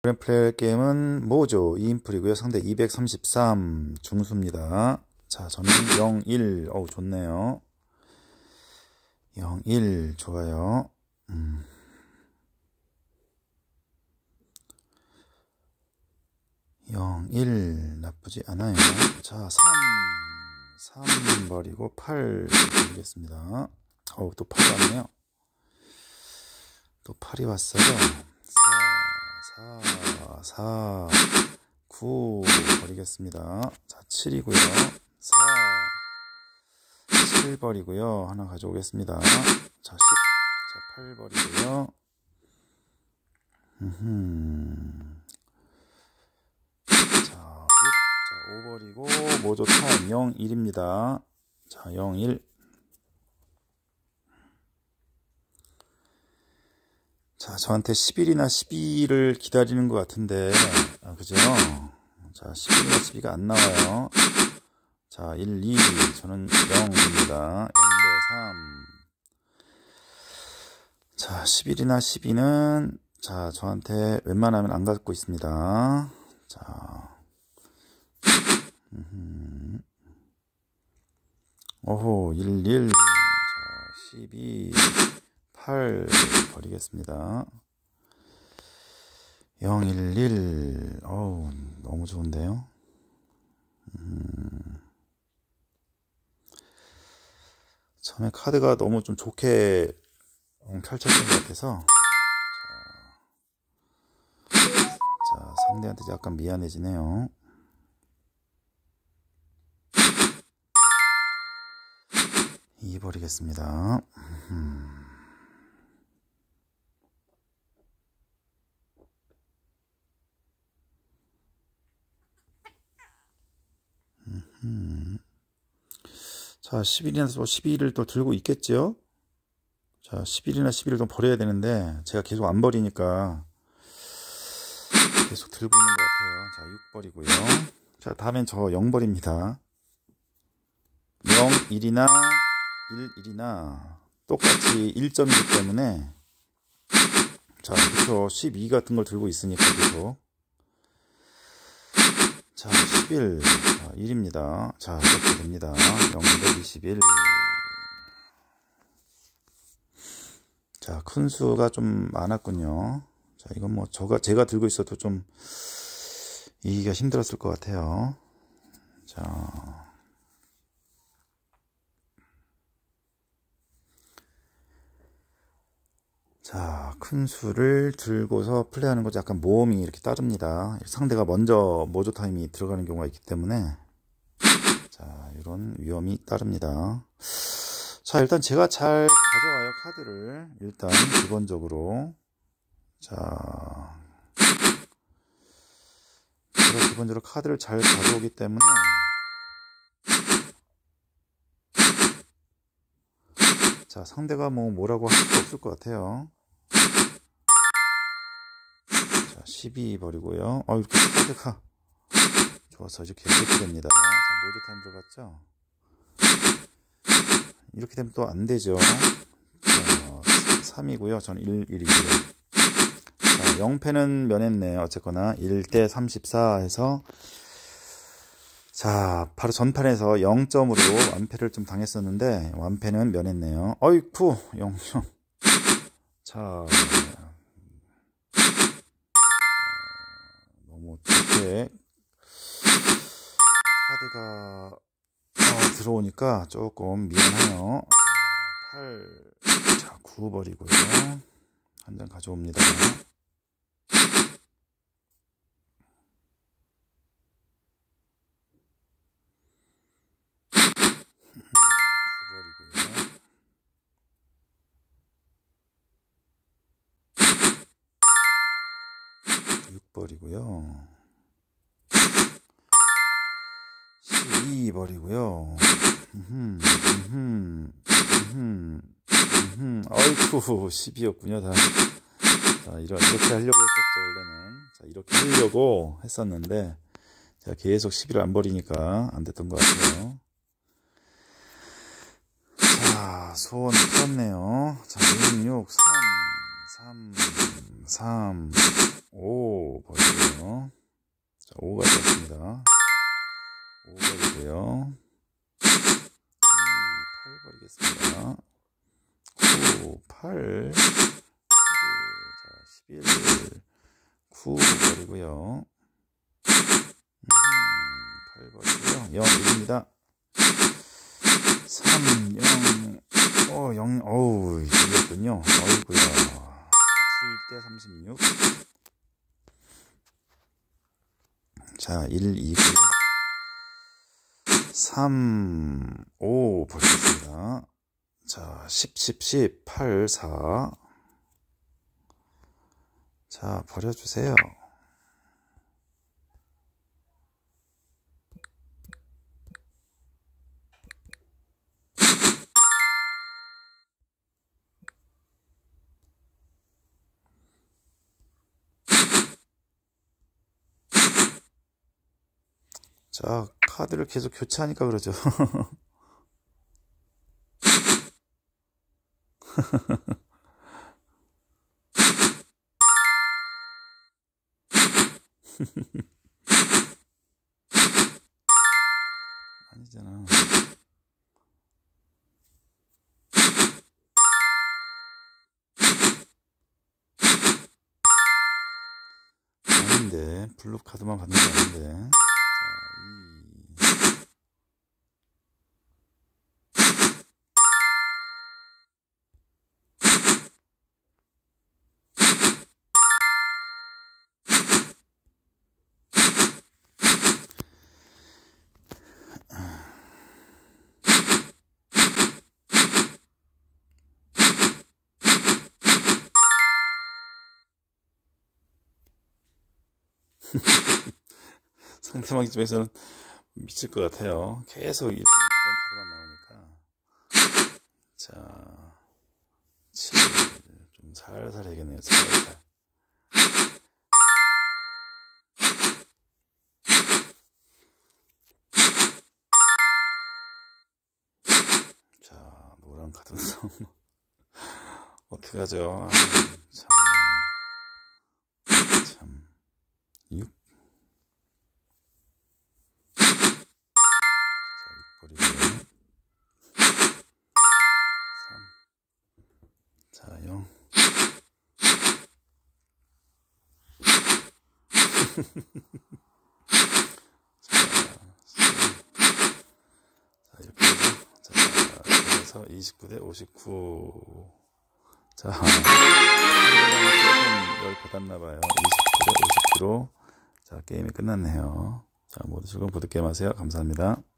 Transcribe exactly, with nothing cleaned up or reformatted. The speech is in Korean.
그랜플레이 게임은 뭐죠? 이 인풀이고요. 상대 이백삼십삼 중수입니다. 자, 저는 영, 일. 어우, 좋네요. 영, 일. 좋아요. 음. 영, 일. 나쁘지 않아요. 자, 삼. 삼 버리고 팔 버리겠습니다. 어우, 또 팔이 왔네요. 또 팔이 왔어요. 사, 사, 사, 구 버리겠습니다. 자, 칠이고요. 사, 칠 버리고요. 하나 가져오겠습니다. 자, 십. 자, 팔 버리고요. 음흠. 자, 육. 자, 오 버리고 모조 타임 영, 일입니다. 자, 영, 일. 자, 저한테 십일이나 십이를 기다리는 것 같은데, 아, 그죠? 자, 십일이나 십이가 안 나와요. 자, 일, 이. 저는 영입니다. 영 대 삼. 자, 십일이나 십이는, 자, 저한테 웬만하면 안 갖고 있습니다. 자, 음흠. 오호, 일, 일. 자, 십이. 팔 버리겠습니다. 영, 일, 일. 어우, 너무 좋은데요. 음. 처음에 카드가 너무 좀 좋게 펼쳐진 것 같아서 자, 자, 상대한테 약간 미안해지네요. 이 버리겠습니다. 음. 음. 자, 십일이나 십이를 또 들고 있겠죠? 자, 십일이나 십이를 좀 버려야 되는데 제가 계속 안 버리니까 계속 들고 있는 것 같아요. 자, 육 버리고요. 자, 다음엔 저 영 버립니다. 영, 일이나 일, 일이나 똑같이 일 점이기 때문에 자, 그쵸. 십이 같은 걸 들고 있으니까 계속. 자, 십일. 자, 일입니다. 자, 이렇게 됩니다. 영 대 이십일. 자, 큰 수가 좀 많았군요. 자, 이건 뭐, 저가, 제가 들고 있어도 좀, 이기기가 힘들었을 것 같아요. 자. 자, 큰 수를 들고서 플레이하는 거 약간 모험이 이렇게 따릅니다. 상대가 먼저 모조 타임이 들어가는 경우가 있기 때문에 자, 이런 위험이 따릅니다. 자, 일단 제가 잘 가져와요, 카드를. 일단 기본적으로 자, 제가 기본적으로 카드를 잘 가져오기 때문에 자, 상대가 뭐 뭐라고 할 수 없을 것 같아요. 자, 십이 버리고요. 어, 이렇게 카드가 좋아서 이렇게 이렇게 됩니다. 자, 모조 타임 들어갔죠? 이렇게 되면 또 안 되죠. 자, 삼이고요. 저는 일, 일이고요. 자, 영 패는 면했네요. 어쨌거나 일 대 삼십사 해서 자, 바로 전판에서 영 점으로 완패를 좀 당했었는데 완패는 면했네요. 어이쿠, 영 점. 자, 너무 좋게 카드가 어, 들어오니까 조금 미안해요. 팔, 자, 구 버리고요. 한 장 가져옵니다. 육 버리고요. 십이 버리고요. 음흠, 음흠, 음흠, 음흠. 아이쿠, 십이였군요. 다. 자, 이런, 이렇게 하려고 했었죠, 원래는. 자, 이렇게 하려고 했었는데, 제가 계속 십일을 안 버리니까 안 됐던 것 같아요. 자, 소원 풀었네요. 자, 육, 삼, 삼, 삼, 오 버리고 자, 오가 됐습니다. 오 버리고요. 팔 버리겠습니다. 구, 팔, 십일, 자, 십일, 구 버리고요. 음, 팔 버리고요. 영, 일입니다. 삼, 영, 어, 영, 어우, 이겼군요. 어이구야. 칠 대 삼십육. 자, 일, 이고요. 삼, 오 버리겠습니다. 자, 십, 십, 십, 팔, 사. 자, 버려주세요. 자, 카드를 계속 교체하니까 그러죠. 아니잖아. 아닌데, 블루 카드만 받는 게 아닌데. 상대방 입장에서는 미칠 것 같아요. 계속 이런 카드만 나오니까. 자, 칠, 좀 살살 해야겠네요. 살살. 자, 노란 카드 어떻게 하죠? 참, 참, 육. 자, 영. 자, 이렇게 해서, 자, 그래서 이십구 대 오십구. 자, 열 받았나봐요. 이십구 대 오십구로. 자, 게임이 끝났네요. 자, 모두 즐거운 보드게임 하세요. 감사합니다.